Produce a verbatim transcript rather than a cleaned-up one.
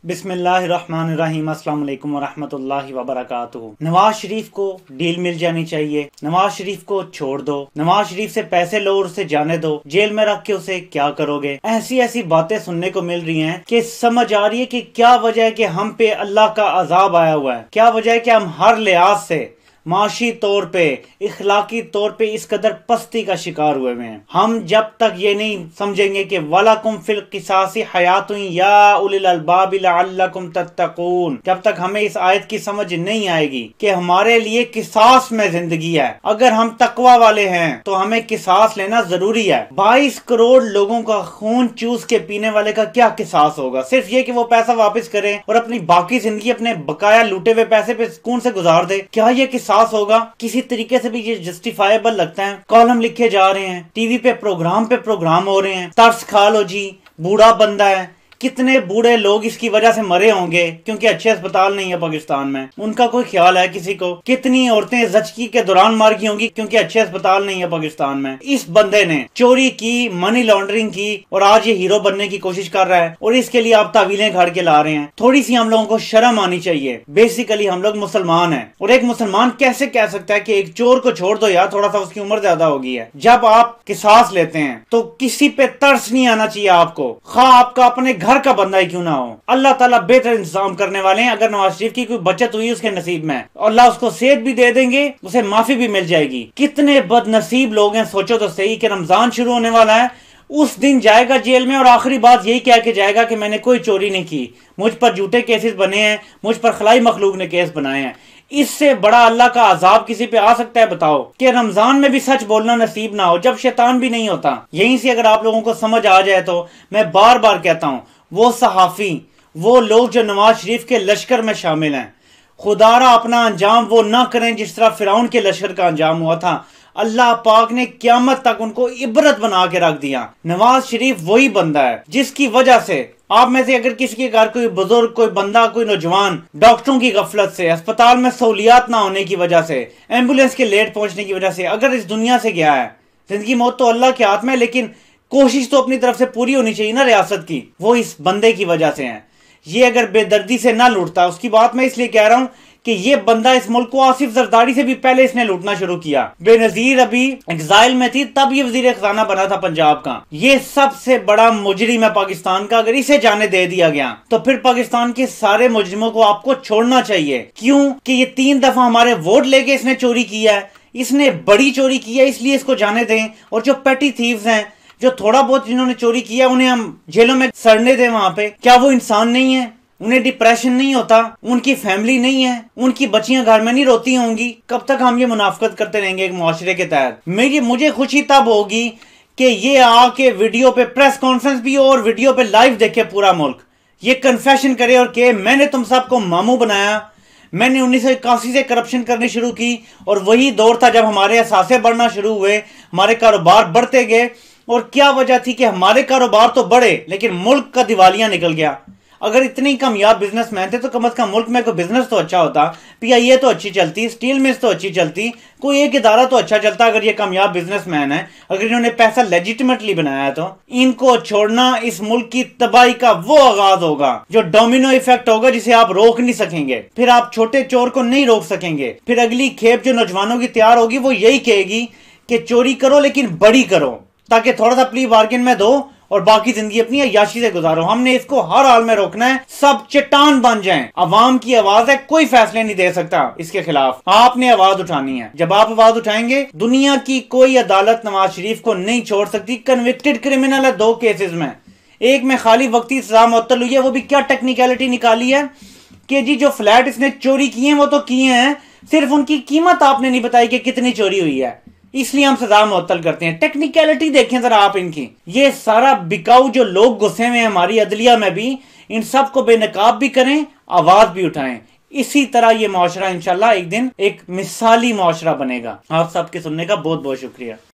बिस्मिल्लाहिर्रहमानिर्रहीम अस्सलाम वालेकुम वरहमतुल्लाहि वबरकातुहू। नवाज शरीफ को डील मिल जानी चाहिए। नवाज शरीफ को छोड़ दो, नवाज शरीफ से पैसे लो और उसे जाने दो, जेल में रख के उसे क्या करोगे। ऐसी ऐसी बातें सुनने को मिल रही हैं कि समझ आ रही है कि क्या वजह है कि हम पे अल्लाह का अजाब आया हुआ है। क्या वजह है कि हम हर लिहाज से माशी तौर पे, इखलाकी तौर पे इस कदर पस्ती का शिकार हुए हुए हैं। हम जब तक ये नहीं समझेंगे कि वलकुम फिल क़िसासी हयातुन या उलिल अलबाब लअल्लकुम तत्तकून, जब तक हमें इस आयत की समझ नहीं आएगी कि हमारे लिए किसास में जिंदगी है। अगर हम तकवा वाले हैं तो हमें किसास लेना जरूरी है। बाईस करोड़ लोगों का खून चूस के पीने वाले का क्या किसास होगा? सिर्फ ये कि वो पैसा वापस करे और अपनी बाकी जिंदगी अपने बकाया लूटे हुए पैसे पे सुकून से गुजार दे, क्या ये किसास होगा? किसी तरीके से भी ये जस्टिफाइबल लगता है। कॉलम लिखे जा रहे हैं, टीवी पे प्रोग्राम पे प्रोग्राम हो रहे हैं, तरस खा लो जी, बूढ़ा बंदा है। कितने बूढ़े लोग इसकी वजह से मरे होंगे क्योंकि अच्छे अस्पताल नहीं है पाकिस्तान में, उनका कोई ख्याल है किसी को? कितनी औरतें जचकी के दौरान मार गई होंगी क्योंकि अच्छे अस्पताल नहीं है पाकिस्तान में। इस बंदे ने चोरी की, मनी लॉन्ड्रिंग की और आज ये हीरो बनने की कोशिश कर रहा है और इसके लिए आप तावीलें घड़ के ला रहे हैं। थोड़ी सी हम लोगों को शर्म आनी चाहिए। बेसिकली हम लोग मुसलमान हैं और एक मुसलमान कैसे कह सकता है कि एक चोर को छोड़ दो यार, थोड़ा सा उसकी उम्र ज्यादा होगी है। जब आप किसास लेते हैं तो किसी पे तरस नहीं आना चाहिए आपको, खा आपका अपने घर का बंदा ही क्यों ना हो। अल्लाह ताला बेहतर इंतजाम करने वाले हैं। अगर नवाज शरीफ की कोई बचत हुई उसके नसीब में, अल्लाह उसको सेहत भी दे देंगे, उसे माफी भी मिल जाएगी। कितने बदनसीब लोग हैं, सोचो तो सही कि रमजान शुरू होने वाला है, उस दिन जाएगा जेल में और आखिरी बात यही कह के जाएगा कि मैंने कोई चोरी नहीं की, मुझ पर झूठे केसेस बने हैं, मुझ पर खलाई मखलूक ने केस बनाए हैं। इससे बड़ा अल्लाह का अजाब किसी पे आ सकता है? बताओ कि रमजान में भी सच बोलना नसीब ना हो जब शैतान भी नहीं होता। यहीं से अगर आप लोगों को समझ आ जाए तो मैं बार बार कहता हूं, वो सहाफी, वो लोग जो नवाज शरीफ के लश्कर में शामिल हैं, खुदारा अपना अंजाम वो ना करें जिस तरह फिरौन के लश्कर का अंजाम हुआ था। अल्लाह पाक ने क्यामत तक उनको इबरत बना के रख दिया। नवाज शरीफ वही बंदा है जिसकी वजह से आप में से अगर किसी के घर कोई बुजुर्ग, कोई बंदा, कोई नौजवान डॉक्टरों की गफलत से, अस्पताल में सहूलियात ना होने की वजह से, एम्बुलेंस के लेट पहुंचने की वजह से अगर इस दुनिया से गया है, जिंदगी मौत तो अल्लाह के हाथ में, लेकिन कोशिश तो अपनी तरफ से पूरी होनी चाहिए ना रियासत की। वो इस बंदे की वजह से है। ये अगर बेदर्दी से ना लूटता, उसकी बात मैं इसलिए कह रहा हूं कि ये बंदा इस मुल्क को आसिफ जरदारी से भी पहले इसने लूटना शुरू किया। बेनजीर अभी एग्जाइल में थी तब ये वजीर खजाना बना था पंजाब का। ये सबसे बड़ा मुजरिम है पाकिस्तान का। अगर इसे जाने दे दिया गया तो फिर पाकिस्तान के सारे मुजरिमों को आपको छोड़ना चाहिए। क्यों कि ये तीन दफा हमारे वोट लेके इसने चोरी किया है, इसने बड़ी चोरी की है, इसलिए इसको जाने दें। और जो पेटी थीव्स हैं, जो थोड़ा बहुत जिन्होंने चोरी किया, उन्हें हम जेलों में सड़ने दें वहां पे। क्या वो इंसान नहीं है? उन्हें डिप्रेशन नहीं होता? उनकी फैमिली नहीं है? उनकी बच्चियां घर में नहीं रोती होंगी? कब तक हम ये मुनाफकत करते रहेंगे एक मुआशरे के तहत? मेरी मुझे खुशी तब होगी कि ये आके वीडियो पे प्रेस कॉन्फ्रेंस भी हो और वीडियो पे लाइव देखे पूरा मुल्क, ये कन्फेशन करे और कि मैंने तुम सबको मामू बनाया, मैंने उन्नीस सौ इक्यासी से करप्शन करनी शुरू की और वही दौर था जब हमारे असासे बढ़ना शुरू हुए, हमारे कारोबार बढ़ते गए। और क्या वजह थी कि हमारे कारोबार तो बढ़े लेकिन मुल्क का दिवालिया निकल गया। अगर इतने ही कामयाब बिजनेसमैन थे तो कम से कम मुल्क में कोई बिजनेस तो अच्छा होता, पीआईए तो अच्छी चलती, स्टील मिल्स तो अच्छी चलती, कोई एक इदारा तो अच्छा चलता। अगर ये कामयाब बिजनेसमैन है, अगर इन्होंने पैसा लेजिटिमेटली बनाया, तो इनको छोड़ना इस मुल्क की तबाही का वो आगाज होगा जो डोमिनो इफेक्ट होगा जिसे आप रोक नहीं सकेंगे। फिर आप छोटे चोर को नहीं रोक सकेंगे। फिर अगली खेप जो नौजवानों की तैयार होगी वो यही कहेगी कि चोरी करो लेकिन बड़ी करो, ताकि थोड़ा सा प्ली बार्गेन में दो और बाकी जिंदगी अपनी अय्याशी से गुजारो। हमने इसको हर हाल में रोकना है। सब चट्टान बन जाएं। अवाम की आवाज है, कोई फैसले नहीं दे सकता इसके खिलाफ। आपने आवाज उठानी है। जब आप आवाज उठाएंगे, दुनिया की कोई अदालत नवाज शरीफ को नहीं छोड़ सकती। कन्विक्टेड क्रिमिनल है दो केसेस में, एक में खाली वक्ती सजा मुअत्तल हुई है। वो भी क्या टेक्निकलिटी निकाली है कि जी जो फ्लैट इसने चोरी किए हैं वो तो किए हैं, सिर्फ उनकी कीमत आपने नहीं बताई कि कितनी चोरी हुई है, इसलिए हम सजा मुअत्तल करते हैं। टेक्निकलिटी देखें जरा आप इनकी। ये सारा बिकाऊ जो लोग घुसे हुए हैं हमारी अदलिया में भी, इन सब को बेनकाब भी करें, आवाज भी उठाएं। इसी तरह ये मुआशरा इंशाल्लाह एक दिन एक मिसाली मुआशरा बनेगा। आप सबके सुनने का बहुत बहुत शुक्रिया।